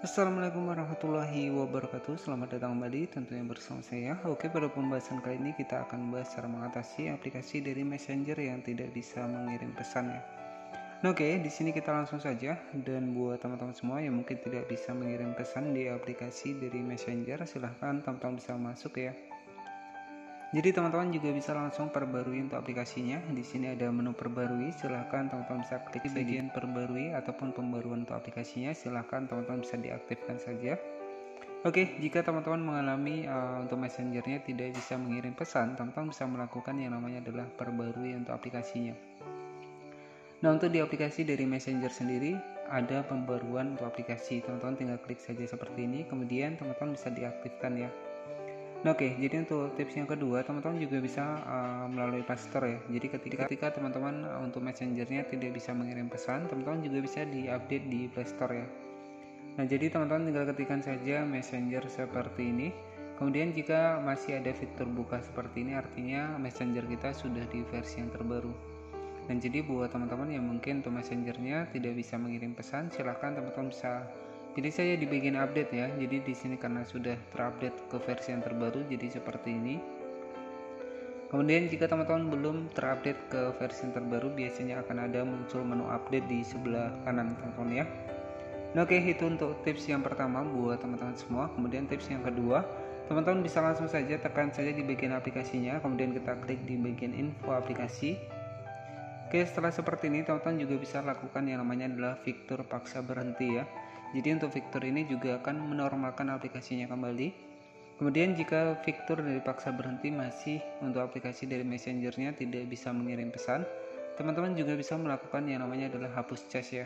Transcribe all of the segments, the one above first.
Assalamualaikum warahmatullahi wabarakatuh. Selamat datang kembali tentunya bersama saya. Oke, pada pembahasan kali ini kita akan membahas cara mengatasi aplikasi dari Messenger yang tidak bisa mengirim pesan ya. Nah, oke, di sini kita langsung saja, dan buat teman-teman semua yang mungkin tidak bisa mengirim pesan di aplikasi dari Messenger, silahkan teman-teman bisa masuk ya. Jadi teman-teman juga bisa langsung perbarui untuk aplikasinya. Di sini ada menu perbarui, silahkan teman-teman bisa klik bagian perbarui ataupun pembaruan untuk aplikasinya. Silahkan teman-teman bisa diaktifkan saja. Oke, jika teman-teman mengalami untuk messengernya tidak bisa mengirim pesan, teman-teman bisa melakukan yang namanya adalah perbarui untuk aplikasinya. Nah, untuk di aplikasi dari Messenger sendiri ada pembaruan untuk aplikasi. Teman-teman tinggal klik saja seperti ini, kemudian teman-teman bisa diaktifkan ya. Nah, oke, jadi untuk tips yang kedua, teman-teman juga bisa melalui Play Store ya. Jadi ketika teman-teman untuk messengernya tidak bisa mengirim pesan, teman-teman juga bisa diupdate di Play Store ya. Nah, jadi teman-teman tinggal ketikkan saja messenger seperti ini. Kemudian jika masih ada fitur buka seperti ini, artinya messenger kita sudah di versi yang terbaru. Dan jadi buat teman-teman yang mungkin untuk messengernya tidak bisa mengirim pesan, silahkan teman-teman bisa pilih saja di bagian update ya. Jadi di sini karena sudah terupdate ke versi yang terbaru, jadi seperti ini. Kemudian jika teman-teman belum terupdate ke versi yang terbaru, biasanya akan ada muncul menu update di sebelah kanan teman-teman ya. Nah, oke, itu untuk tips yang pertama buat teman-teman semua. Kemudian tips yang kedua, teman-teman bisa langsung saja tekan saja di bagian aplikasinya, kemudian kita klik di bagian info aplikasi. Oke, setelah seperti ini teman-teman juga bisa lakukan yang namanya adalah fitur paksa berhenti ya. Jadi untuk fitur ini juga akan menormalkan aplikasinya kembali. Kemudian jika fitur dari paksa berhenti masih untuk aplikasi dari messengernya tidak bisa mengirim pesan, teman-teman juga bisa melakukan yang namanya adalah hapus cas ya.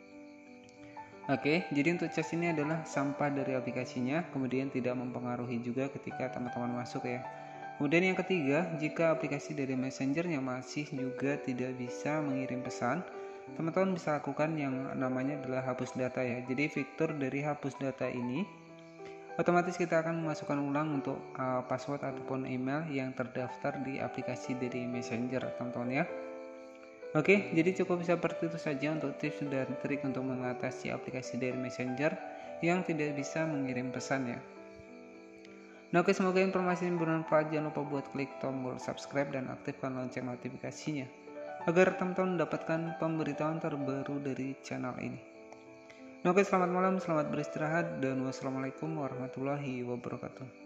Oke, jadi untuk cas ini adalah sampah dari aplikasinya, kemudian tidak mempengaruhi juga ketika teman-teman masuk ya. Kemudian yang ketiga, jika aplikasi dari messengernya masih juga tidak bisa mengirim pesan, teman-teman bisa lakukan yang namanya adalah hapus data ya. Jadi fitur dari hapus data ini otomatis kita akan memasukkan ulang untuk password ataupun email yang terdaftar di aplikasi dari messenger teman-teman ya. Oke, jadi cukup seperti itu saja untuk tips dan trik untuk mengatasi aplikasi dari messenger yang tidak bisa mengirim pesan ya. Nah, oke, semoga informasi ini bermanfaat. Jangan lupa buat klik tombol subscribe dan aktifkan lonceng notifikasinya agar teman-teman mendapatkan pemberitahuan terbaru dari channel ini. Nah, oke, selamat malam, selamat beristirahat, dan wassalamualaikum warahmatullahi wabarakatuh.